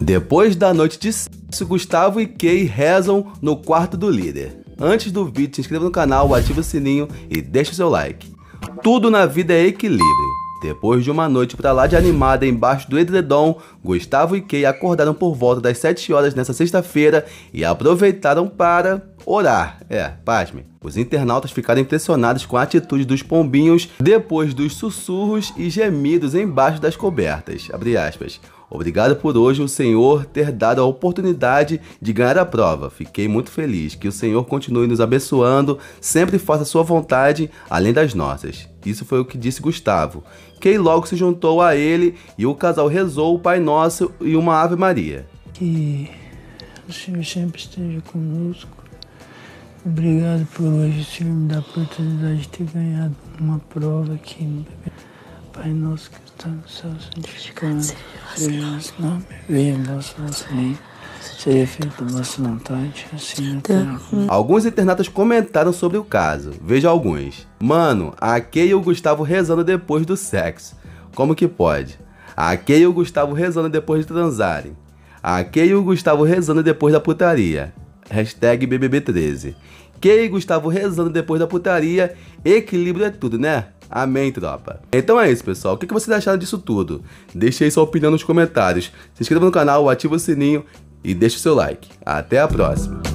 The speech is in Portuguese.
Depois da noite de sexo, Gustavo e Kay rezam no quarto do líder. Antes do vídeo, se inscreva no canal, ative o sininho e deixe o seu like. Tudo na vida é equilíbrio. Depois de uma noite pra lá de animada embaixo do edredom, Gustavo e Kay acordaram por volta das 7 horas nessa sexta-feira e aproveitaram para orar. Pasmem. Os internautas ficaram impressionados com a atitude dos pombinhos depois dos sussurros e gemidos embaixo das cobertas. Abre aspas. Obrigado por hoje o Senhor ter dado a oportunidade de ganhar a prova. Fiquei muito feliz. Que o Senhor continue nos abençoando, sempre faça sua vontade, além das nossas. Isso foi o que disse Gustavo. Kay logo se juntou a ele e o casal rezou o Pai Nosso e uma Ave Maria. Que o Senhor sempre esteja conosco. Obrigado por hoje, o Senhor me dá a oportunidade de ter ganhado uma prova aqui. Pai nosso que está no céu, santificado seja o nosso nome. Venha o vosso reino. Seja feita a vossa vontade, assim na terra. Alguns internautas comentaram sobre o caso. Veja alguns. Mano, a Kay e o Gustavo rezando depois do sexo. Como que pode? A Kay e o Gustavo rezando depois de transarem. A Kay e o Gustavo rezando depois da putaria. Hashtag BBB13. Kay e Gustavo rezando depois da putaria. Equilíbrio é tudo, né? Amém, tropa. Então é isso, pessoal. O que vocês acharam disso tudo? Deixe aí sua opinião nos comentários. Se inscreva no canal, ative o sininho e deixe o seu like. Até a próxima.